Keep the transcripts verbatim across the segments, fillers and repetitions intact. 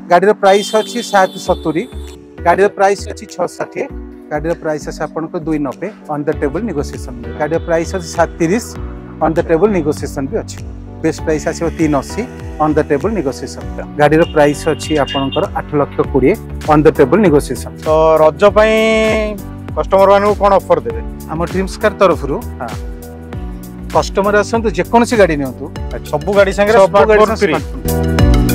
गाड़ी प्राइस अच्छी सात सतुरी गाड़ी प्राइस अच्छी छः षाठी गाड़ी प्राइस अच्छे आपको दुई नब्बे ऑन द टेबल निगोसिएशन गाड़ी प्राइस अच्छी सात तीस ऑन द टेबल निगोसिएशन भी अच्छी बेस्ट प्राइस आसो तीन अशी ऑन द टेबल निगोसिएशन गाड़ी प्राइस अच्छी आपंकर आठ लक्ष कोड़े ऑन द टेबल निगोसिएशन। तो रज कस्टमर मानू कौन ऑफर देवे आम ड्रीम्स कार तरफ कस्टमर आसतु जेकोसी गाड़ी नियंतु सब गाड़ी संगे स्मार्टफोन फ्री।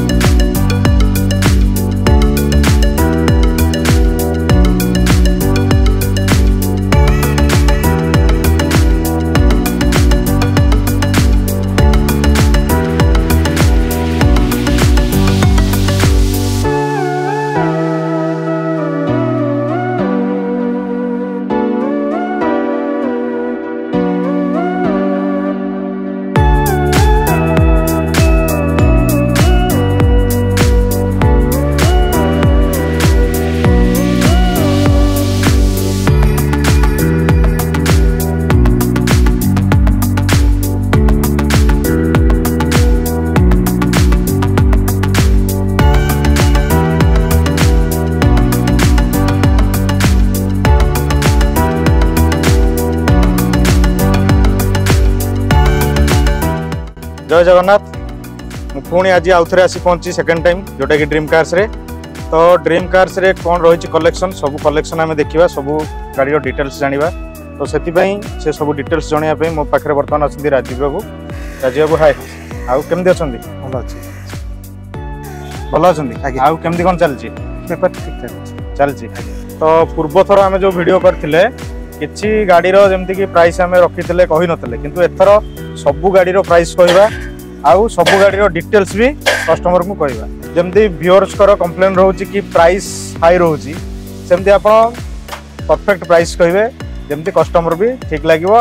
जय जगन्नाथ पुणी आज आउ थे आसी पहुंची सेकेंड टाइम जोटा कि ड्रीम कार्स रे। तो ड्रीम कार्स रे कौन रही कलेक्शन सब कलेक्शन आम देखा सब गाड़ी डिटेल्स जाना तो से से सब डिटेल्स जनवाई मो पाखे बर्तमान अच्छा राजीव बाबू। राजीव बाबू हाय आउ केमती अच्छा भल अच्छे भल अच्छा आउ केमती कौन चलती पेपर ठीक ठाक चलती। तो पूर्व थर आम जो वीडियो करते किसी गाड़ीर जमती कि प्राइस आम रखी कही नथिले किंतु एथर सबू गाड़ीर प्राइस कहवा आउ सबू गाड़ीर डिटेल्स भी कस्टमर को कहवा जमती व्यूअर्स कर कंप्लेन रोची कि प्राइस हाई रोची सेमती आप परफेक्ट प्राइस कहे जमती कस्टमर भी ठीक लगे।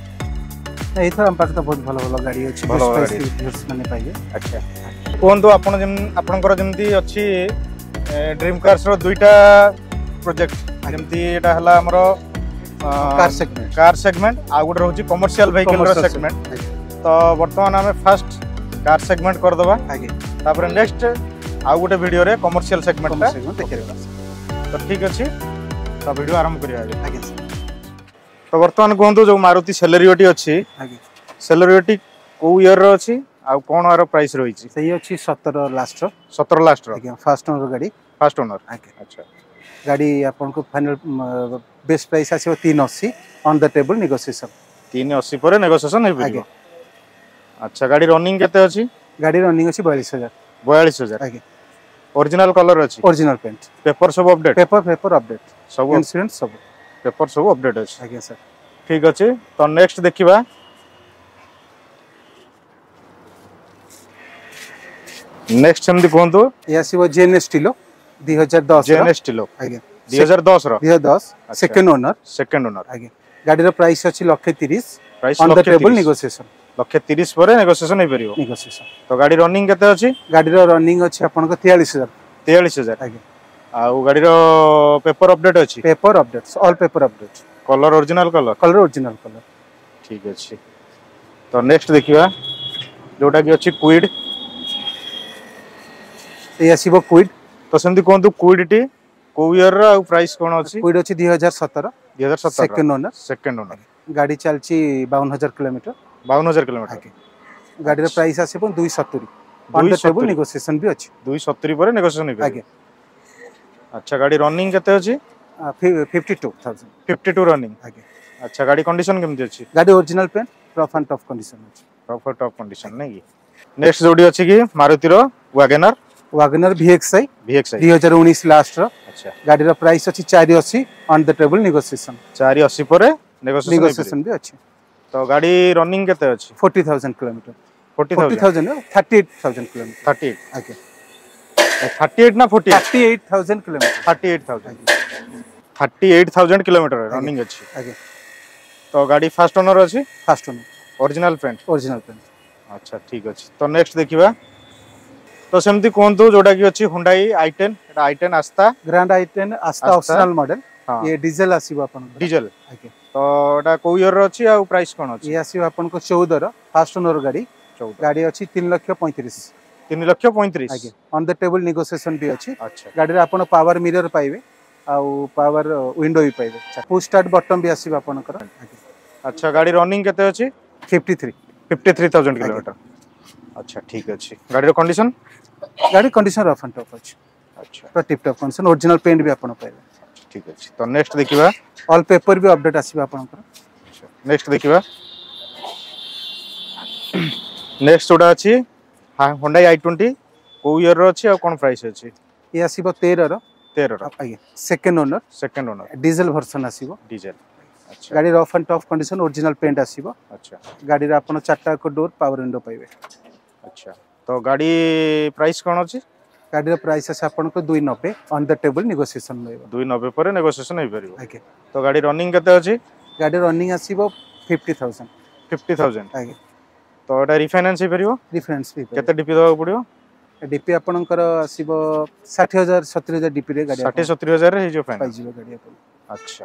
एथर हम पाखे तो बहुत भल भल गाड़ी अछि भल प्राइस माने पाइबे। अच्छा कोन तो आपण जेम आपनकर जमती अछि ड्रीम कार्स रो दुईटा प्रोजेक्ट जमती एटा हला हमरो कार सेगमेंट कार सेगमेंट आ गोटे रोची कमर्शियल व्हीकल रो सेगमेंट। तो वर्तमान आम फास्ट कार सेगमेंट कर दबा आगे तापर नेक्स्ट आ गोटे वीडियो रे कमर्शियल सेगमेंट देखिबा। तो ठीक अछि तो वीडियो आरंभ करिया आगे। तो वर्तमान कहंतु जो मारुति सेलेरियोटी अछि आगे सेलेरियोटी को ईयर रो अछि आ कोन आरो प्राइस रही छी सही अछि सत्रह लास्ट सत्रह लास्ट रो आगे फर्स्ट ओनर गाड़ी फर्स्ट ओनर आगे। अच्छा गाड़ी आपन को फाइनल बेस्ट प्राइस आसीबो तीन अशी ऑन द टेबल नेगोशिएशन तीन अशी पर नेगोशिएशन हे आगे। अच्छा गाड़ी रनिंग केते अछि गाड़ी रनिंग अछि बयालीस हजार बयालीस हजार आगे। ओरिजिनल कलर अछि ओरिजिनल पेंट पेपर सब अपडेट पेपर पेपर अपडेट सब इंश्योरेंस सब पेपर सब अपडेट अछि आगे सर। ठीक अछि तो नेक्स्ट देखिबा नेक्स्ट हम देखंतु ये आसीबो जेन स्टीलो दो हज़ार दस जेन स्टीलो आगे दो हज़ार दस रो दो हज़ार दस सेकंड ओनर सेकंड ओनर आगे। गाड़ी रो प्राइस अछि एक लाख तीस price on the table negotiation लक्ष्य तीस पर नेगोशिएशन हे परियो नेगोशिएशन। तो गाड़ी रनिंग केते अछि गाड़ी रो रनिंग अछि आपन को तैंतालीस हजार तैंतालीस हजार आगे। आ गाड़ी रो पेपर अपडेट अछि paper updates all paper update colour original colour colour original colour ठीक अछि। तो नेक्स्ट देखिबा जोटा कि अछि क्विड ये आसीबो क्विड। तो सेमती कोंतु क्विड टी को ईयर रा प्राइस कोन अछि क्विड अछि दो हज़ार सत्रह दो हज़ार सत्रह सेकंड ओनर सेकंड ओनर गाड़ी चलची बावन हजार किलोमीटर बावन हजार किलोमीटर आगे। गाड़ी रो प्राइस आसीबो दो सौ सत्तर ऑन द टेबल नेगोशिएशन भी अछि दो सौ सत्तर पर नेगोशिएशन हे आगे। अच्छा गाड़ी रनिंग केते अछि बावन हजार बावन रनिंग आगे। अच्छा गाड़ी कंडीशन केमती अछि गाड़ी original paint rough and tough condition अछि प्रॉपर टॉप कंडीशन नै कि। नेक्स्ट जोडी अछि कि मारुति रो वैगनर वैगनर वीएक्सआई वीएक्सआई दो हज़ार उन्नीस लास्ट रो। अच्छा गाड़ी रो प्राइस अछि चार सौ अस्सी ऑन द टेबल नेगोशिएशन चार सौ अस्सी पर नेगोशिएशन नेगोशिएशन भी अछि। तो गाड़ी रनिंग केते अछि चालीस हज़ार किलोमीटर चालीस चालीस हज़ार अड़तीस हज़ार किलोमीटर तीस आगे। अड़तीस ना चालीस अड़तीस हज़ार किलोमीटर अड़तीस हज़ार अड़तीस हज़ार किलोमीटर रनिंग अछि आगे। तो गाड़ी फास्ट ओनर अछि first owner original paint original paint अच्छा ठीक अछि। तो नेक्स्ट देखिबा तो सेमती कोंतु जोटा कि अछि Hyundai आई टेन एटा आई टेन आस्था ग्रैंड आई टेन आस्था ऑप्शनल मॉडल हाँ। ये डीजल आसीबो आपन डीजल आगे। तो एटा को ईयर रो अछि आ प्राइस कोन अछि ये आसीबो आपन को चौदह रो फास्ट ओनर गाड़ी चौदह गाड़ी अछि तीन लाख पैंतीस तीन लक्ष पैंतीस आगे ऑन द टेबल नेगोशिएशन भी अच्छी अच्छा गाड़ी आपण पावर मिरर पाइबे आउ पावर विंडो भी पाइबे पुश स्टार्ट बटन भी आसीबा आपनकर अच्छा गाड़ी रनिंग केते अछि fifty three fifty three thousand kilometre अच्छा ठीक अछि गाड़ी रो कंडीशन गाड़ी कंडीशन रफ एंड टफ अछि अच्छा पूरा tip top condition original paint भी आपण पाइबे ठीक अछि तो नेक्स्ट देखिबा ऑल पेपर भी अपडेट आसीबा आपनकर अच्छा नेक्स्ट देखिबा नेक्स्ट जोडा अछि Hyundai आई ट्वेंटी को ईयर रो अछि आ कोन प्राइस अछि ये आसीबो तेरह रो तेरह रो आगे second owner second owner diesel version आसीबो डीजल अच्छा गाड़ी rough and tough condition original paint आसीबो अच्छा गाड़ी रे आपण चारटा को डोर पावर विंडो पाइबे अच्छा तो गाड़ी प्राइस कोन अछि गाड़ी रे प्राइस আছে आपनको दो सौ नब्बे ऑन द टेबल नेगोशिएशन रहइबो दो सौ नब्बे पर नेगोशिएशन होई परिबो आगे तो गाड़ी रनिंग केते अछि गाड़ी रनिंग आसीबो पचास हज़ार फिफ्टी थाउजेंड आगे तो एटा रिफाइनेंस होई परिबो डिफरेंस भी केते डीपी दवा पड़ियो डीपी आपणकर आसीबो साठ हज़ार सत्तर हज़ार डीपी रे गाड़ी साठ सत्तर हज़ार रे जो फाइनल पाई जिवो गाड़ी आपन अच्छा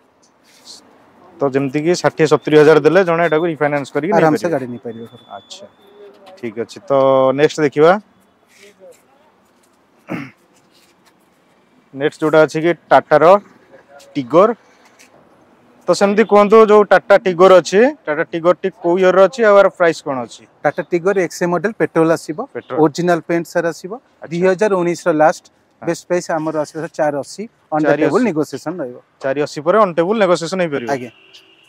तो जेमति कि साठ सत्तर हज़ार देले जणे एटा को रिफाइनेंस करी आराम से गाड़ी नहीं परिबो अच्छा ठीक अछि तो नेक्स्ट देखिबा नेक्स्ट जोटा अछि कि टाटा रो टिगोर तो सेमती कोंतो जो टाटा टिगोर अछि टाटा टिगोर टी को ईयर रो अछि और प्राइस कोन अछि Tata Tigor X model petrol आसीबो ओरिजिनल पेंट सर आसीबो दो हज़ार उन्नीस रो लास्ट बेस्ट प्राइस हमर आसीबो चार सौ अस्सी ऑन द टेबल नेगोशिएशन रहइबो चार सौ अस्सी पर ऑन टेबल नेगोशिएशन होई परिबो आगे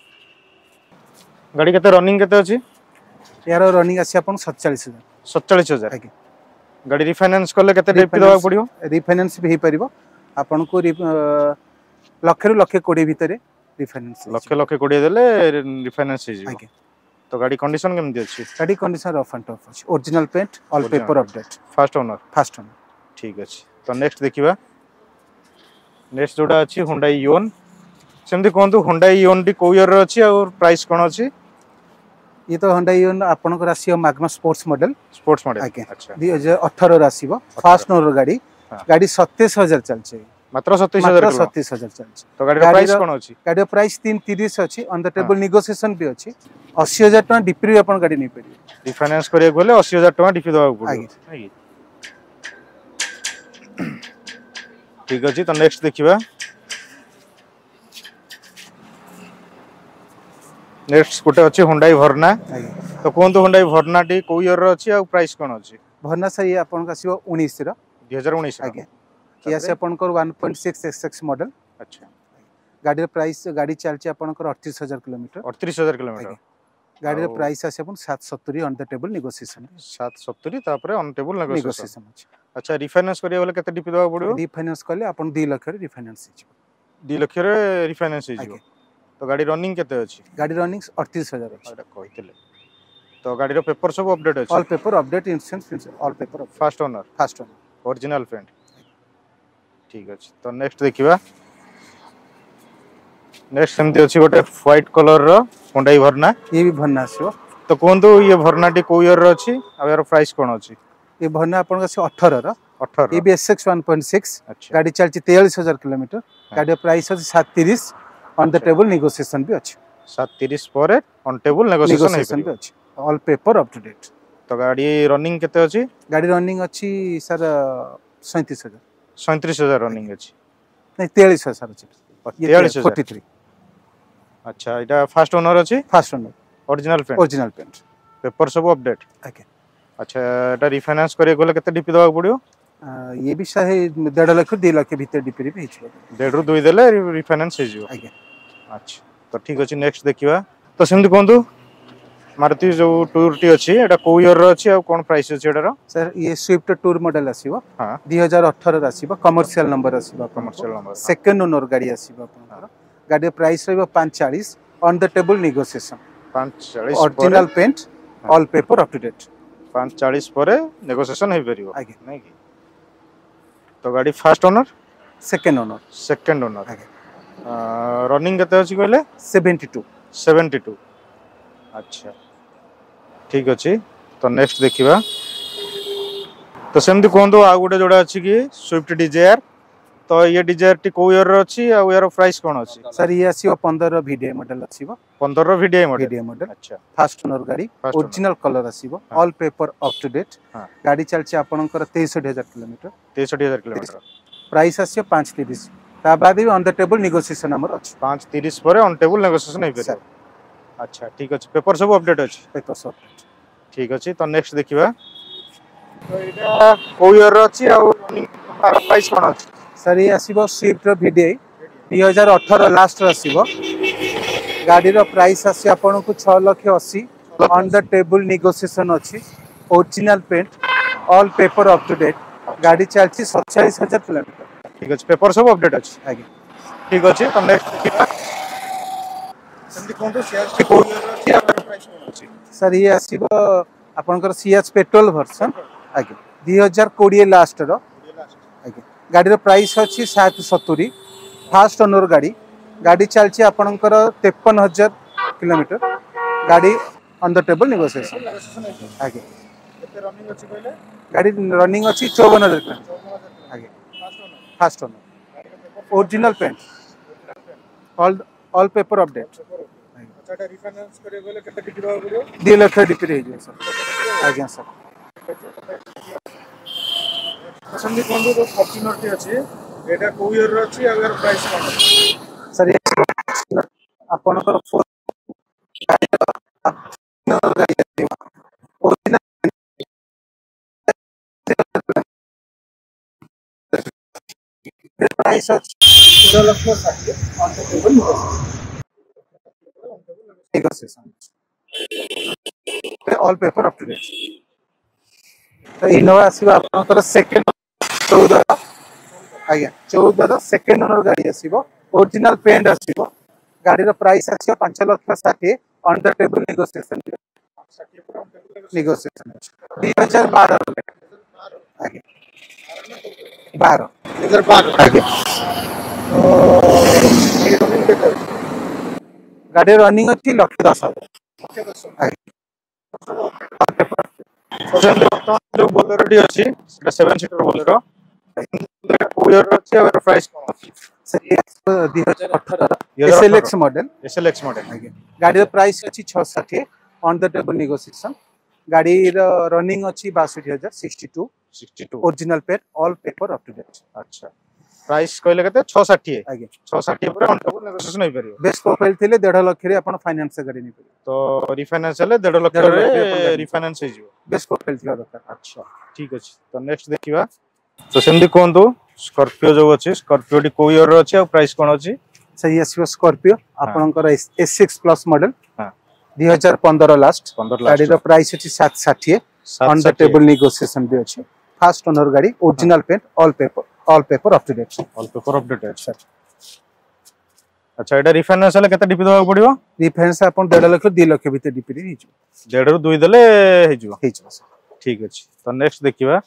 गाड़ी केते रनिंग केते अछि यार रनिंग आसी आपन सैंतालीस हज़ार सैंतालीस हज़ार आगे गाड़ी रिफाइनेंस करले केते डीपी दवा पड़ियो रिफाइनेंस भी हे परिबो आपन को लक्ष रु लक्ष बीस भितरे रिफाइनेंस लक्ष लक्ष बीस देले रिफाइनेंस हे जिवो आगे तो गाड़ी कंडीशन केमति अछि गाड़ी कंडीशन रफ एंड टफ अछि original paint all paper update first owner first owner ठीक अछि तो नेक्स्ट देखिबा नेक्स्ट जोडा अछि Hyundai Ion सेमति कोंतु Hyundai Ion टी को ईयर रो अछि और प्राइस कोन अछि ये तो Hyundai Ion आपन को रासियो Magna sports model sports model आगे अच्छा दो हज़ार अठारह रासिबो फर्स्ट ओनर गाड़ी गाड़ी सत्ताईस हज़ार चलचे मात्र सत्ताईस हज़ार मात्र सत्ताईस हज़ार चलचे तो गाड़ी प्राइस कोन अछि गाड़ी प्राइस तीन सौ तीस अछि ऑन द टेबल नेगोशिएशन भी अछि अस्सी हज़ार टका डीपी आपन गाड़ी नै पड़ी रिफाइनेंस करिया गले अस्सी हज़ार टका डीपी दवा पड़ो आगे ठीक अछि तो नेक्स्ट देखिबा नेक्स्ट कोटे अछि Hyundai Verna तो कोंतो Hyundai Verna टी को ईयर रो अछि आ प्राइस कोन अछि Verna से ये आपन का सियो उन्नीस रो दो हज़ार उन्नीस आगे किया से आपन को one point six XX model अच्छा गाड़ी प्राइस गाड़ी चलचे आपन को अड़तीस हज़ार किलोमीटर अड़तीस हज़ार किलोमीटर गाड़ी प्राइस आसे अपन सात सौ सत्तर ऑन द टेबल नेगोशिएशन सात सौ सत्तर तापर ऑन टेबल नेगोशिएशन नेगोशिएशन अच्छा रिफाइनेंस करिया वाला केते डीपी दवा पड़ियो रिफाइनेंस करले अपन दो लाख रे रिफाइनेंस हिच दो लाख रे रिफाइनेंस हिच तो गाड़ी रनिंग केते अछि गाड़ी रनिंग अड़तीस हज़ार अछि एटा कहितले तो गाड़ी रो पेपर सब अपडेट अछि all paper update insurance all paper first owner first owner original paint ठीक अछि तो नेक्स्ट देखिबा नेक्स्ट सेमति अछि गोटे व्हाइट कलर रो Hyundai Verna ये भी Verna आसीबो तो कोंतो ये Verna टी को ईयर रो अछि आ यार प्राइस कोन अछि ये Verna आपन का अठारह रो अठारह ये भी एसएक्स वन पॉइंट सिक्स अच्छा गाड़ी चलची तैंतालीस हज़ार किलोमीटर गाड़ी प्राइस अछि सात सौ तीस ऑन द टेबल नेगोशिएशन भी अछि सात सौ तीस पर ऑन टेबल नेगोशिएशन भी अछि all paper up to date तो गाड़ी रनिंग केते अछि गाड़ी रनिंग अछि सर सैंतीस हज़ार सैंतीस हज़ार रनिंग अछि नहीं तैंतालीस हज़ार अछि तैंतालीस हज़ार तैंतालीस अच्छा एटा फर्स्ट ओनर अछि first owner original paint original paint paper सब अपडेट ओके अच्छा एटा रिफाइनेंस करिया गले केते डीपी दवा पड़ियो ये भी शाहे डेढ़ लाख दो लाख भीतर डीपी रे हिच डेढ़ रु दो देले रिफाइनेंस हे जिवो आगे अच्छा तो ठीक अछि नेक्स्ट देखिबा तो सेमति कोंतु मारुति जो टूर टी अछि एटा को ईयर रो अछि आ कोन प्राइस अछि एटारो सर ये स्विफ्ट टूर मॉडल आसीबो हां दो हज़ार अठारह आसीबो कमर्शियल नंबर आसीबो कमर्शियल नंबर सेकंड ओनर गाड़ी आसीबो आपन गाड़ी प्राइस रहबो पाँच सौ चालीस ऑन द टेबल नेगोशिएशन पाँच सौ चालीस original paint all paper up to date पाँच सौ चालीस पर नेगोशिएशन हे परिबो आगे नै कि तो गाड़ी first owner second owner second owner आगे रनिंग केते अछि कहले बहत्तर बहत्तर अच्छा ठीक अछि तो नेक्स्ट देखिबा तो सेमति कोंदो आ गुटे जोडा अछि कि स्विफ्ट डिजायर तो ये डिजायर टी को ईयर रो अछि आ यार प्राइस कोन अछि सर ये आसीबो पंद्रह वीडीआई मॉडल आसीबो पंद्रह वीडीआई मॉडल वीडीआई मॉडल अच्छा फास्ट ओनर गाड़ी ओरिजिनल कलर आसीबो all paper up to date गाड़ी चलछि आपनकर तेईस हज़ार किलोमीटर तेईस हज़ार किलोमीटर प्राइस आसीबो पाँच तीस ता बाद भी ऑन द टेबल नेगोशिएशन हमर अछि पाँच तीस पर ऑन टेबल नेगोशिएशन नै पेरे अच्छा ठीक अछि पेपर सब अपडेट अछि पेपर सब ठीक अछि तो नेक्स्ट देखिबा तो एटा को ईयर रो अछि आ प्राइस कोन अछि सर ये आसीबो स्विफ्ट रो वीडीआई दो हज़ार अठारह लास्ट आसीबो गाड़ी रो प्राइस आसी आपन को छह लाख अस्सी ऑन द टेबल नेगोशिएशन अछि original paint all paper up to date गाड़ी चलछि सैंतालीस हज़ार किलोमीटर ठीक अछि पेपर सब अपडेट अछि आगे ठीक अछि तो नेक्स्ट देखिबा संदि कोन तो सीएच को ईयर रो अछि आ प्राइस कोन अछि सर ये आसीबो आपनकर सीएच पेट्रोल वर्जन आगे दो हज़ार बीस लास्ट रो आगे गाड़ी रो प्राइस अछि सात सौ सत्तर फास्ट ओनर गाड़ी गाड़ी चलछि आपनकर तिरपन हज़ार किलोमीटर गाड़ी ऑन द टेबल नेगोशिएशन आगे केते रनिंग अछि कहले गाड़ी रनिंग अछि चौवन हज़ार किलोमीटर आगे first owner original paint all all paper update अच्छा एटा रिफाइनेंस करे गेले केते टिकट देबा पड़ियो दो लाख डिपी रही जे सर आज्ञा सर संदि कोन जो फॉर्च्यूनर टी अछि एटा को ईयर रो अछि आ यार प्राइस कोन अछि सर आपनकर फोर प्राइस दो लाख साठ on the table negotiation all paper up to date तो इनोवा आसीबो आपनकर सेकंड चौदह आज्ञा चौदह सेकंड ओनर गाड़ी आसीबो ओरिजिनल पेंट आसीबो गाड़ी रो प्राइस आसीबो पाँच लाख साठ on the table negotiation negotiation दो हज़ार बारह आगे बारह दो हज़ार बारह आगे गाड़ी रनिंग अछि लक्ष दस हजार जो बोलेरो टी अछि सेटा सेवन सीटर बोलेरो को ईयर रो अछि आ यार प्राइस कोन अछि सर ये दो हज़ार अठारह एसएलएक्स मॉडल एसएलएक्स मॉडल आगे गाड़ी रो प्राइस अछि छह सौ साठ ऑन द टेबल नेगोशिएशन गाड़ी रो रनिंग अछि बासठ हज़ार बासठ बासठ original paint all paper up to date अच्छा प्राइस कहले केते छह सौ साठ आगे छह सौ साठ पर ऑन टेबल नेगोशिएशन होई परियो बेस्ट प्रोफाइल थिले डेढ़ लाख रे अपन फाइनेंस से गाड़ी नै तो रिफाइनेंस हेले डेढ़ लाख डेढ़ लाख रे रिफाइनेंस हे जिवो बेस्ट प्रोफाइल थिला दरकार अच्छा ठीक अछि तो नेक्स्ट देखिबा तो सेंदी कोंतु स्कॉर्पियो जो अछि स्कॉर्पियो टी को ईयर रो अछि आ प्राइस कोन अछि सही आसीबो स्कॉर्पियो आपनकर एस सिक्स प्लस मॉडल हां दो हज़ार पंद्रह लास्ट पंद्रह गाड़ी रो प्राइस अछि सात सौ साठ ऑन द टेबल नेगोशिएशन भी अछि फास्ट ओनर गाड़ी original paint all paper all paper up to date all paper update अछि अच्छा एटा रिफाइनेंस हेले केते डीपी देबा पड़ियो रिफाइनेंस अपन डेढ़ लाख दो लाख भीतर डीपी रे हिजो डेढ़ रु दो देले हे जिवो हिजो ठीक अछि तो नेक्स्ट देखिबा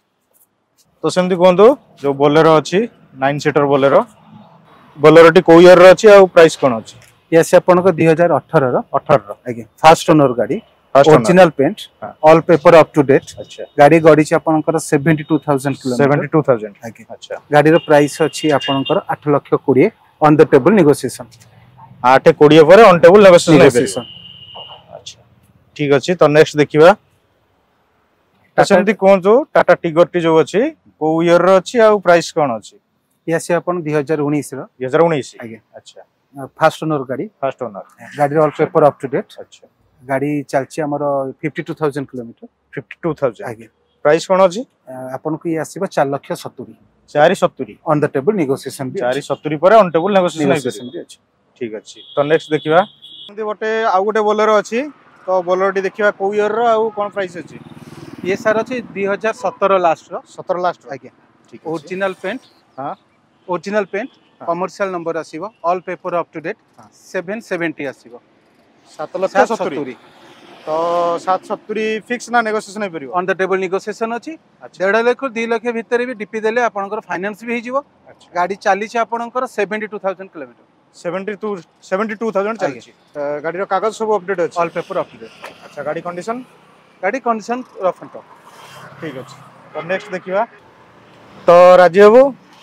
तो सेमती कोंतु जो बोलेरो अछि नौ सीटर बोलेरो बोलेरो टी को ईयर रो अछि आ प्राइस कोन अछि ये से अपन को दो हज़ार अठारह रो अठारह आगे फास्ट ओनर गाड़ी First owner. Original paint all paper up to date अच्छा गाड़ी गड़ी छै आपनकर बहत्तर हज़ार किलोमीटर बहत्तर हज़ार आगे अच्छा गाड़ी रो प्राइस अछि आपनकर आठ लाख बीस ऑन द टेबल नेगोशिएशन आठ बीस पर ऑन टेबल नेगोशिएशन नेगोशिएशन अच्छा ठीक अछि तो नेक्स्ट देखिबा सेमती कोंजो टाटा टिगर टी जो अछि को ईयर रो अछि आ प्राइस कोन अछि ये से अपन दो हज़ार उन्नीस रो दो हज़ार उन्नीस आगे अच्छा फास्ट ओनर गाड़ी फर्स्ट ओनर गाड़ी all paper up to date अच्छा गाड़ी चलछि हमर बावन हज़ार किलोमीटर बावन हज़ार आगे प्राइस कोन अछि आपन को ये आसीबो चार लाख सत्तर चार सत्तर ऑन द टेबल नेगोशिएशन भी चार सत्तर पर ऑन टेबल नेगोशिएशन भी अछि ठीक अछि तो नेक्स्ट देखिबा एमती गोटे आ गोटे बोलेरो अछि तो बोलेरो टी देखिबा को ईयर रो आ कोन प्राइस अछि ये सर अछि दो हज़ार सत्रह लास्ट रो सत्रह लास्ट आगे ठीक ओरिजिनल पेंट हां ओरिजिनल पेंट कमर्शियल नंबर आसीबो all paper up to date सात सौ सत्तर आसीबो सात लाख सत्तर तो सात सत्तर फिक्स ना नेगोशिएशन हे परियो ऑन द टेबल नेगोशिएशन अछि डेढ़ लाख दो लाख भीतर भी डीपी देले आपनकर फाइनेंस भी हिजिवो गाड़ी चाली छै आपनकर बहत्तर हज़ार किलोमीटर बहत्तर बहत्तर हज़ार चली छी गाड़ी रो कागज सब अपडेट अछि all paper up to date अच्छा गाड़ी कंडीशन गाड़ी कंडीशन रफ एंड टफ ठीक अछि तो नेक्स्ट देखिबा तो राजी हबो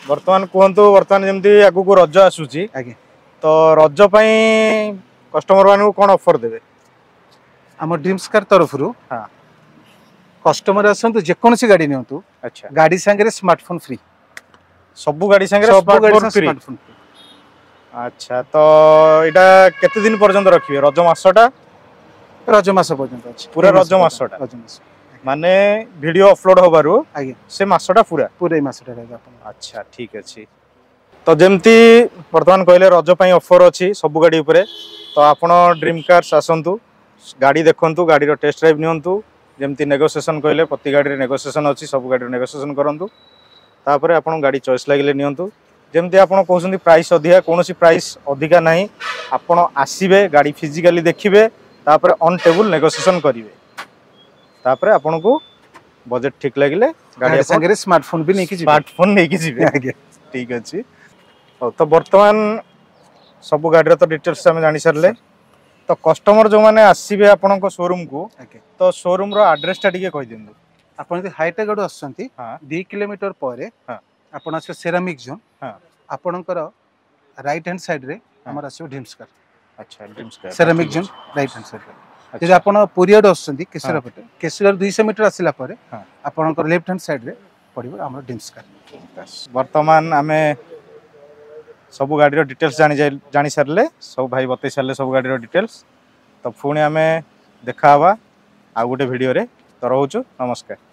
बर्तमान कहतु बर्तमान जमी आगु को रज आसूची आगे तो रज कस्टमर मान कौन ऑफर देवे आम ड्रीम्स कार तरफ हाँ कस्टमर आसतु जेकोसी गाड़ी नियंतु अच्छा गाड़ी सांगे स्मार्टफोन फ्री सब गाड़ी सांगे सब गाड़ी स्मार्टफोन फ्री स्मार्टफोन फ्री अच्छा तो यहाँ केते दिन पर्यंत रखिए रज मासटा रज मास पर्यंत अछि पूरा रज मासटा रज मास माने वीडियो अपलोड होबारु आगे से मासटा पूरा पूरा मासटा रहबा अपन अच्छा ठीक अछि तो जमती वर्तमान कहले रज पई ऑफर अछि सब गाड़ी ऊपर तो आपण ड्रीम कार्स आसंतु गाड़ी देखंतु गाड़ी रो टेस्ट ड्राइव नियंतु जमती नेगोशिएशन कहले प्रति गाड़ी रे नेगोशिएशन अछि सब गाड़ी रे नेगोशिएशन करंतु तापरे आपण गाड़ी चॉइस लागिले नियंतु जमती आपण कहउछंती प्राइस अधिका कोनोसी प्राइस अधिका नाही आपण आसीबे गाड़ी फिजिकली देखिबे तापरे ऑन टेबल नेगोशिएशन करिवे तापरे आपण को बजट ठीक लागिले गाड़ी संगे स्मार्टफोन भी नेकी स्मार्टफोन नेकी जिबे आगे ठीक अछि तो वर्तमान सब गाड़ी तो डिटेल्स आम जानी सारे तो कस्टमर जो मैंने आसबे आपण शोरूम को आगे तो शोरूम रो एड्रेस टा टिके कहि दिंदु आपण जे हाईटेक गाड़ी आसछंती हाँ दो किलोमीटर परे हाँ आपण आसे सेरामिक जोन हाँ आपणकर राइट हैंड साइड रे हमर आसे ड्रीम्स कार अच्छा ड्रीम्स का ceramic zone right hand side रे जे आपण पुरियाड आसछंती केसरा पटे केसरा दो सौ मीटर आसिला परे हाँ आपणकर लेफ्ट हैंड साइड रे पड़िबो हमर ड्रीम्स कार वर्तमान आमे सब गाड़ी रो डिटेल्स जानी जानी सारे सब भाई बतई सारे सब गाड़ी रो डिटेल्स तो पुणी आमे देखा हवा आ गोटे वीडियो रे तो रोचु नमस्कार।